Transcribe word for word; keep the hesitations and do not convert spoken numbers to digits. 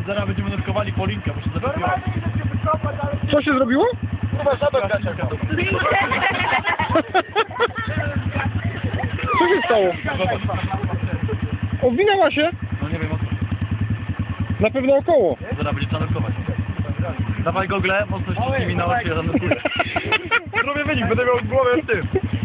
zaraz będziemy nurkowali po linkę, muszę zabrać. Co się zrobiło? Chyba żabę gaciaka. Co się stało? Owinęła się? No nie wiem o co. Na pewno około. Zaraz będzie trzeba nurkować. Dawaj gogle, mocno ściśnij mi na oczy, ja zanurkuję. Zrobię wynik, będę miał głowę w tym.